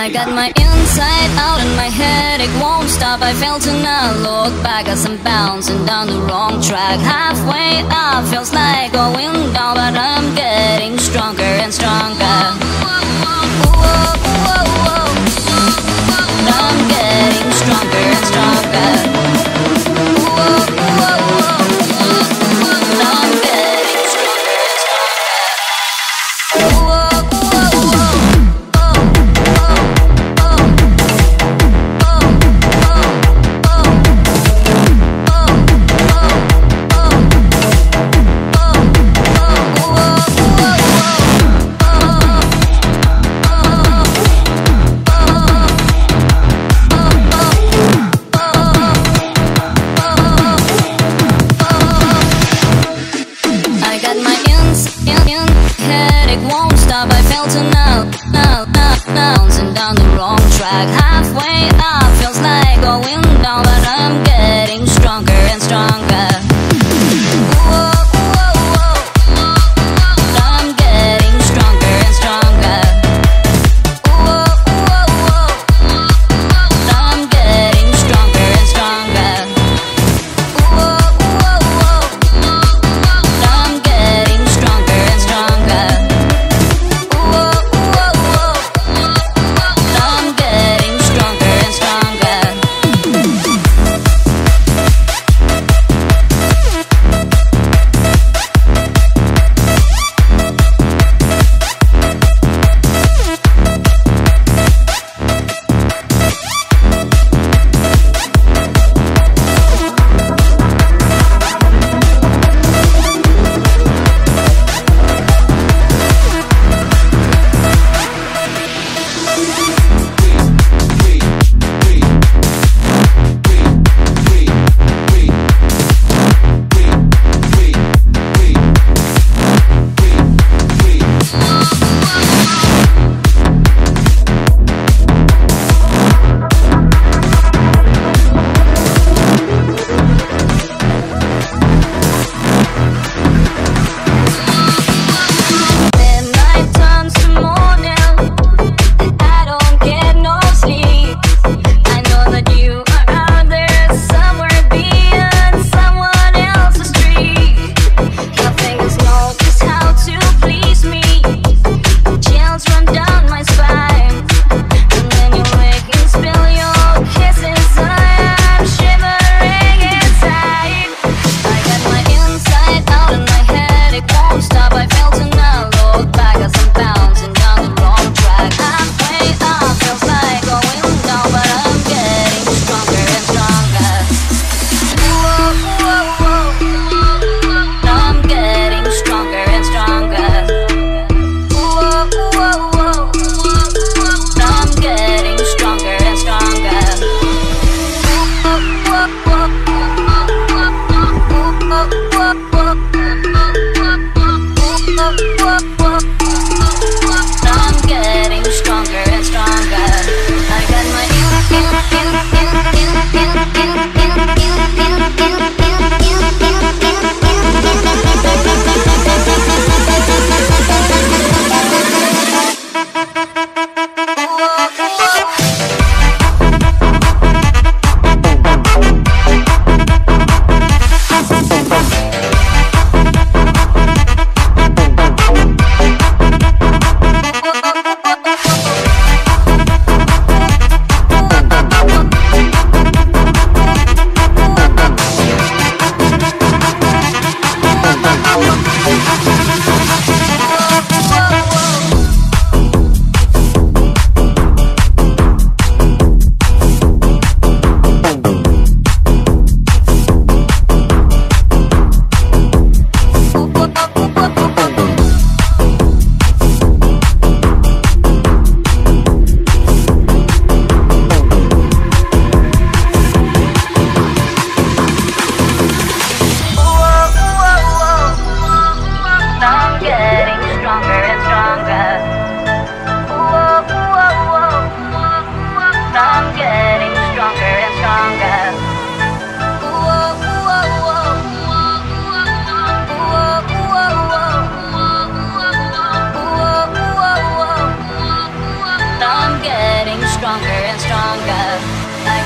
I got my inside out and my headache won't stop. I fail to not look back as I'm bouncing down the wrong track. Halfway up feels like going down, but I'm getting stronger and stronger. I'm getting stronger and stronger. I'm getting stronger and stronger. Headache won't stop. I fail to bouncing down the wrong track. Halfway up feels like going down, but I'm getting stronger and stronger. I'm getting stronger and stronger. I'm getting stronger and stronger. I'm getting stronger and stronger. I'm getting stronger and stronger.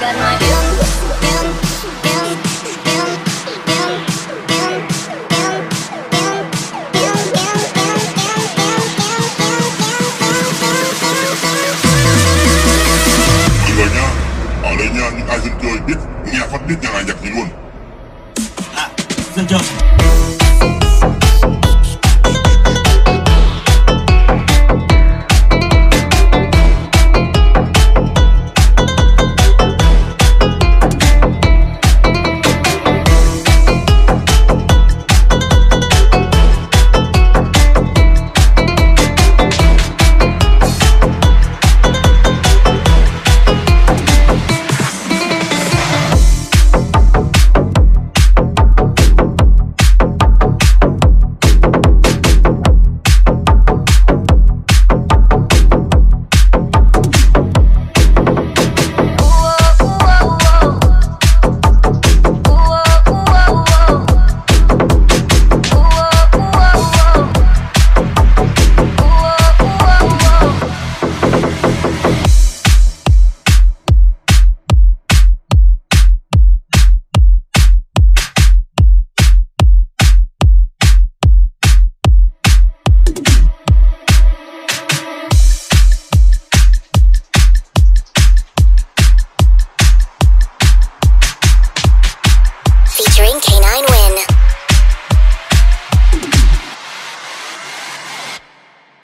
get my Alenya những ai dân chơi biết nghe phát biết nhà này nhạc gì luôn. Dân chơi